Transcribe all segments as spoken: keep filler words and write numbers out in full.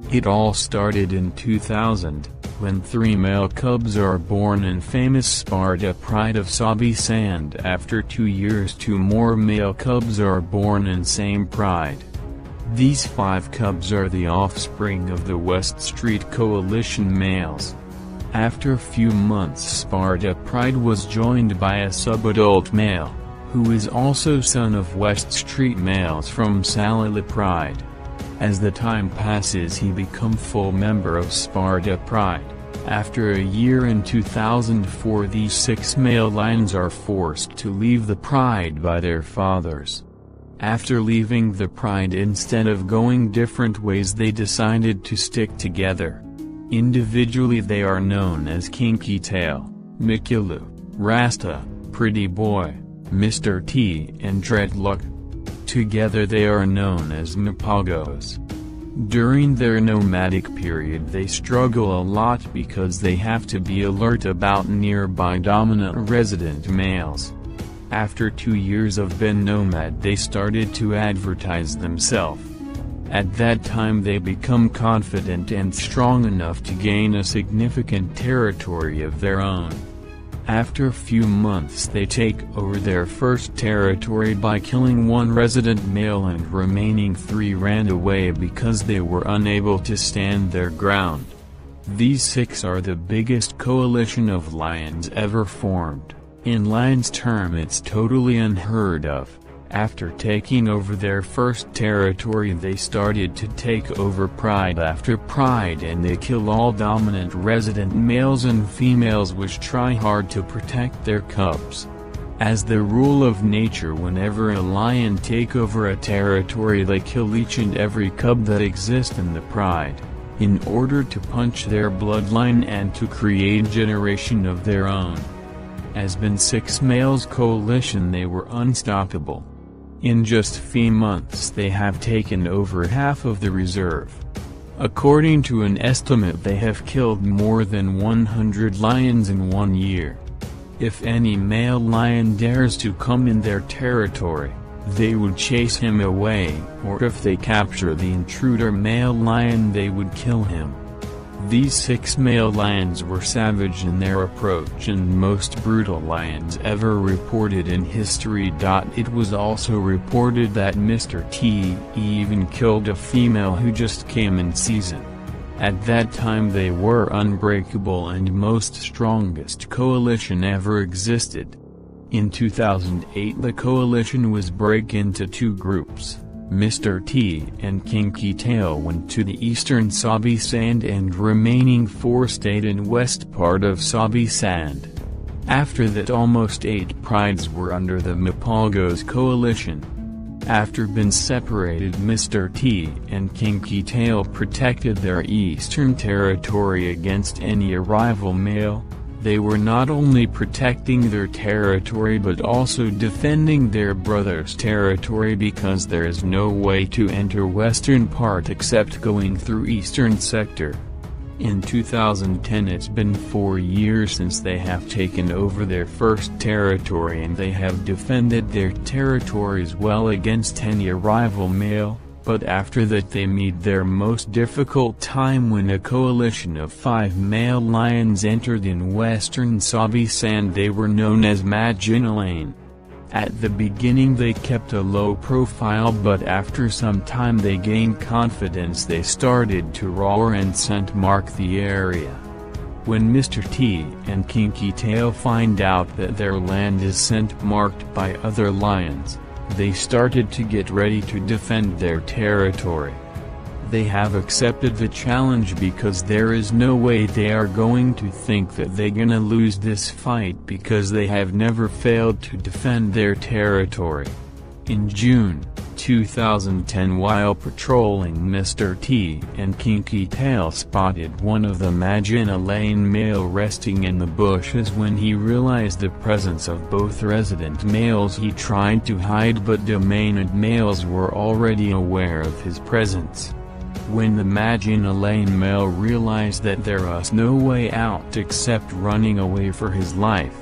It all started in two thousand, when three male cubs are born in famous Sparta Pride of Sabi Sand. After two years two more male cubs are born in same pride. These five cubs are the offspring of the West Street Coalition males. After a few months Sparta Pride was joined by a subadult male, who is also son of West Street males from Salila Pride. As the time passes he becomes full member of Sparta Pride. After a year in two thousand four these six male lions are forced to leave the Pride by their fathers. After leaving the Pride, instead of going different ways, they decided to stick together. Individually they are known as Kinky Tail, Mikilu, Rasta, Pretty Boy, Mister T and Dreadlock. Together they are known as Mapagos. During their nomadic period they struggle a lot because they have to be alert about nearby dominant resident males. After two years of being nomad they started to advertise themselves. At that time they become confident and strong enough to gain a significant territory of their own. After a few months they take over their first territory by killing one resident male, and remaining three ran away because they were unable to stand their ground. These six are the biggest coalition of lions ever formed. In lions' term it's totally unheard of. After taking over their first territory they started to take over pride after pride, and they kill all dominant resident males and females which try hard to protect their cubs. As the rule of nature, whenever a lion take over a territory they kill each and every cub that exists in the pride, in order to punch their bloodline and to create a generation of their own. As been six males coalition they were unstoppable. In just few months they have taken over half of the reserve. According to an estimate they have killed more than one hundred lions in one year. If any male lion dares to come in their territory, they would chase him away, or if they capture the intruder male lion they would kill him. These six male lions were savage in their approach and most brutal lions ever reported in history. It was also reported that Mister T even killed a female who just came in season. At that time they were unbreakable and most strongest coalition ever existed. In two thousand eight the coalition was break into two groups. Mister T and Kinky Tail went to the eastern Sabi Sand and remaining four stayed in west part of Sabi Sand. After that almost eight prides were under the Mapagos coalition. After been separated Mister T and Kinky Tail protected their eastern territory against any arrival male. They were not only protecting their territory but also defending their brother's territory, because there is no way to enter western part except going through eastern sector. In two thousand ten it's been four years since they have taken over their first territory, and they have defended their territories well against any arrival male. But after that they meet their most difficult time when a coalition of five male lions entered in western Sabi Sand. They were known as Majinalain. At the beginning they kept a low profile, but after some time they gained confidence. They started to roar and scent mark the area. When Mister T and Kinky Tail find out that their land is scent marked by other lions, they started to get ready to defend their territory. They have accepted the challenge because there is no way they are going to think that they're gonna lose this fight, because they have never failed to defend their territory. In June two thousand ten, while patrolling, Mister T and Kinky Tail spotted one of the Majinalain male resting in the bushes. When he realized the presence of both resident males he tried to hide, but dominant males were already aware of his presence. When the Majinalain male realized that there was no way out except running away for his life,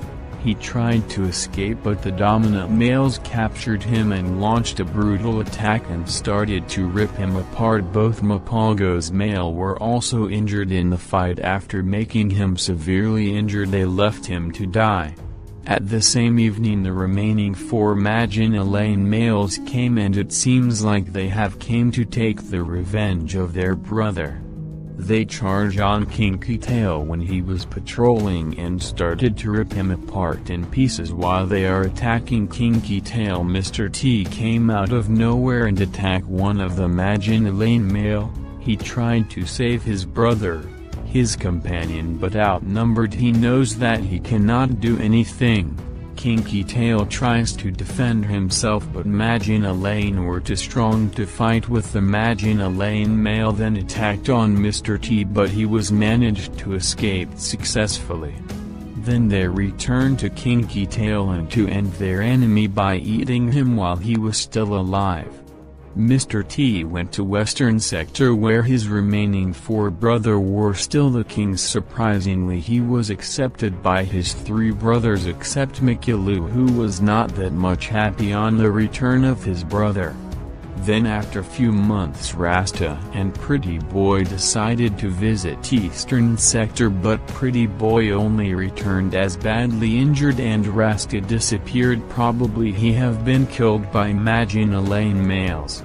He tried to escape, but the dominant males captured him and launched a brutal attack and started to rip him apart. Both Mapago's male were also injured in the fight. After making him severely injured, they left him to die. At the same evening, the remaining four Maginalane males came, and it seems like they have came to take the revenge of their brother. They charge on Kinky Tail when he was patrolling and started to rip him apart in pieces. While they are attacking Kinky Tail, Mister T came out of nowhere and attacked one of the Maginalane male. He tried to save his brother, his companion, but outnumbered, he knows that he cannot do anything. Kinky Tail tries to defend himself, but Maginalane were too strong to fight with the Maginalane male, then attacked on Mister T, but he was managed to escape successfully. Then they returned to Kinky Tail and to end their enemy by eating him while he was still alive. Mister T went to Western Sector where his remaining four brothers were still the kings. Surprisingly, he was accepted by his three brothers except Mikilu, who was not that much happy on the return of his brother. Then after few months, Rasta and Pretty Boy decided to visit Eastern Sector, but Pretty Boy only returned as badly injured and Rasta disappeared. Probably he have been killed by Maginalane males.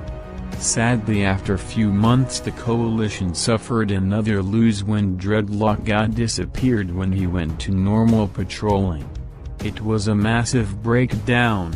Sadly, after few months, the coalition suffered another lose when Dreadlock got disappeared when he went to normal patrolling. It was a massive breakdown.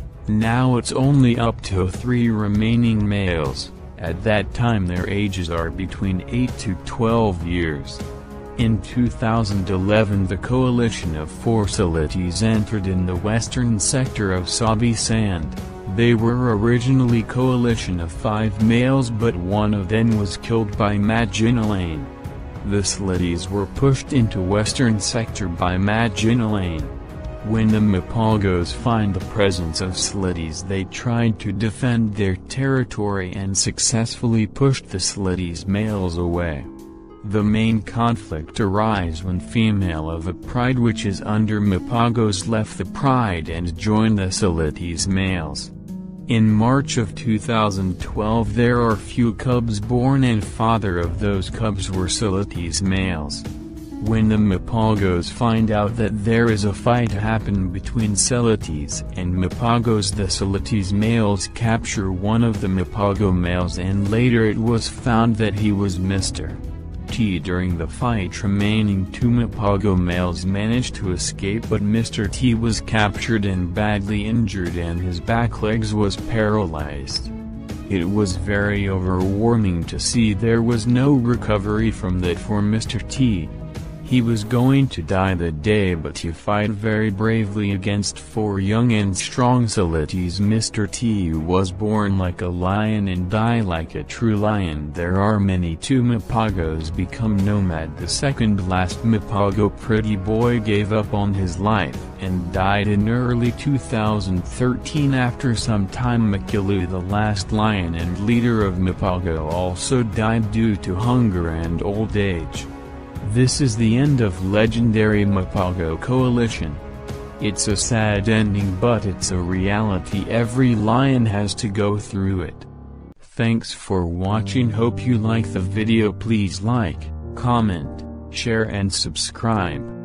Now it's only up to three remaining males. At that time their ages are between eight to twelve years. In two thousand eleven, the coalition of four Silites entered in the western sector of Sabi Sand. They were originally coalition of five males, but one of them was killed by Maginalane. The Silites were pushed into western sector by Maginalane. When the Mapagos find the presence of Silites, they tried to defend their territory and successfully pushed the Silites males away. The main conflict arises when female of a pride which is under Mapagos left the pride and joined the Silites males. In March of two thousand twelve, there are few cubs born, and father of those cubs were Silites males. When the Mapagos find out that there is a fight happen between Silites and Mapagos, the Silites males capture one of the Mapago males, and later it was found that he was Mister T. During the fight, remaining two Mapago males managed to escape, but Mister T was captured and badly injured, and his back legs was paralyzed. It was very overwhelming to see there was no recovery from that for Mister T. He was going to die that day, but he fought very bravely against four young and strong Silites. Mister T was born like a lion and die like a true lion. There are many two Mapagos become nomad. The second last Mapago, Pretty Boy, gave up on his life and died in early two thousand thirteen. After some time, Mikilu, the last lion and leader of Mapago, also died due to hunger and old age. This is the end of legendary Mapago coalition. It's a sad ending, but it's a reality. Every lion has to go through it. Thanks for watching. Hope you like the video. Please like, comment, share and subscribe.